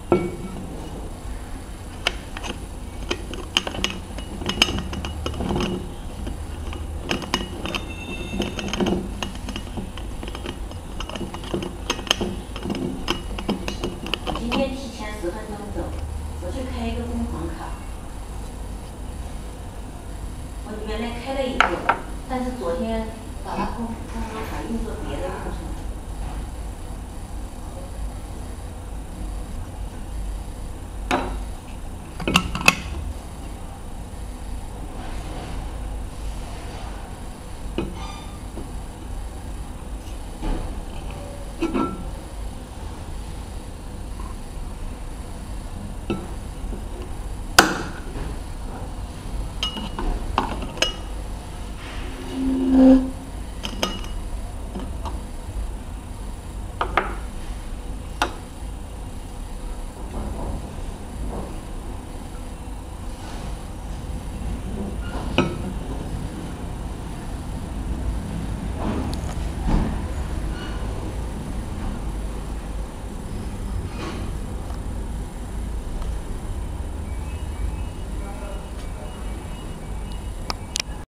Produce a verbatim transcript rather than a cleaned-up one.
今天提前十分钟走，我去开一个工行卡。我原来开了一个，但是昨天把它工工行卡用作别的课程。 you